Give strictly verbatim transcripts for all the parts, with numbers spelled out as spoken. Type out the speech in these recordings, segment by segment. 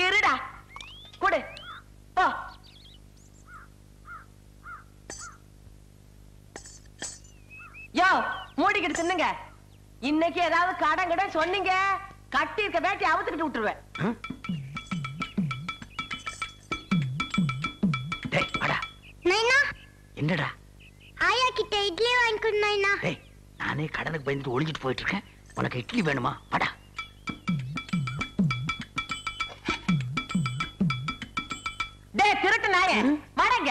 இருடா குடு போ. யோ மூடிக்கிட்டு தின்னுங்க. இன்னைக்கு ஏதாவது கடன் கடன் சொன்னீங்க கட்டி இருக்க வேட்டி அவுத்துக்கிட்டு விட்டுருவேன். என்னடா ஆயா கிட்ட இட்லி வாங்கிக்கணும் நைனா. டேய் நானே கடனுக்கு பயந்துட்டு ஒளிஞ்சிட்டு போயிட்டு இருக்கேன். உனக்கு இட்லி வேணுமா? வாடா. டேய் திருட்டு நாயே வாடங்க.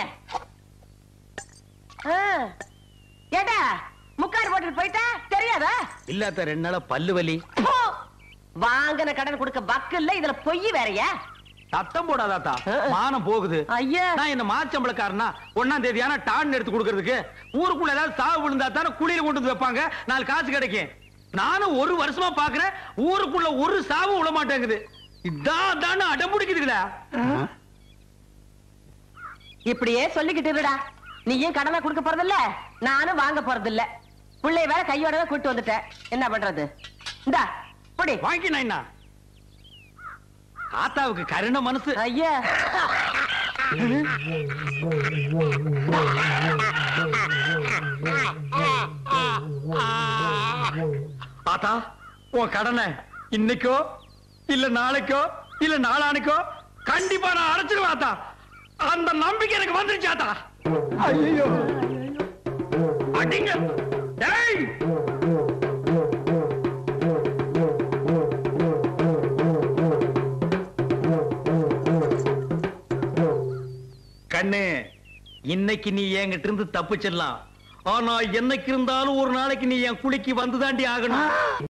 ஏடா முக்காடு போட்டுட்டு போயிட்டா தெரியாதா? இல்லாத ரெண்டு நாளா பல்லு வலி. வாங்கின கடன் கொடுக்க பக்கு இல்ல, இதுல பொய் வேறயா? சத்தம் போடாதாத்தா, மானம் போகுது. ஐயா நான் இந்த மாச்சம்பளக்காரனா ஒன்னாம் தேதியான டான் எடுத்து கொடுக்கறதுக்கு ஊருக்குள்ள ஏதாவது சாவு விழுந்தா தானே குளியில கொண்டு வந்து வைப்பாங்க, நாலு காசு கிடைக்கும். நானும் ஒரு வருஷமா பாக்குறேன் ஊருக்குள்ள ஒரு சாவு விழ மாட்டேங்குது. இதான் தானே அடம்பிடிக்குதுடா. இப்படியே சொல்லிக்கிட்டு இருடா. நீ ஏன் கடனை கொடுக்க போறதில்ல, நானும் வாங்க போறதில்ல. பிள்ளைய வேற கையோட கூட்டு வந்துட்டேன், என்ன பண்றது? இந்தா புடி வாங்கினா. ஆத்தாவுக்கு கருண மனசு. ஐயா ஆத்தா உன் கடனை இன்னைக்கோ இல்ல நாளைக்கோ இல்ல நாளானைக்கோ கண்டிப்பா நான் அடைச்சிருவேன் ஆத்தா. அந்த நம்பிக்கை எனக்கு வந்துருச்சு ஆத்தா. ஐயோ அடிங்க. டேய் கண்ணு, இன்னைக்கு நீ என்கிட்ட இருந்து தப்பிச்சிடலாம். ஆனா என்னைக்கு இருந்தாலும் ஒரு நாளைக்கு நீ என் குளிக்கு வந்துதாண்டி ஆகணும்.